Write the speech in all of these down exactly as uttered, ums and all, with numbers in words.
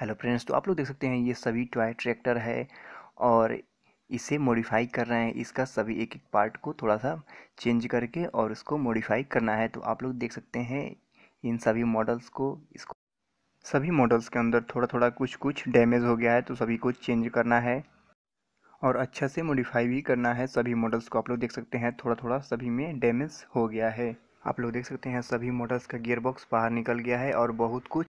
Hello friends, तो आप लोग देख सकते हैं ये सभी टॉय ट्रैक्टर है और इसे मॉडिफाई कर रहे हैं। इसका सभी एक एक पार्ट को थोड़ा सा चेंज करके और उसको मॉडिफाई करना है। तो आप लोग देख सकते हैं इन सभी मॉडल्स को इसको सभी मॉडल्स के अंदर थोड़ा थोड़ा कुछ कुछ डैमेज हो गया है, तो सभी को चेंज करना है और अच्छा से मॉडिफाई भी करना है। सभी मॉडल्स को आप लोग देख सकते हैं थोड़ा थोड़ा सभी में डैमेज हो गया है। आप लोग देख सकते हैं सभी मॉडल्स का गियर बॉक्स बाहर निकल गया है और बहुत कुछ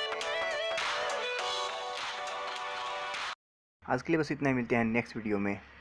आज के लिए बस इतना ही। मिलते हैं नेक्स्ट वीडियो में।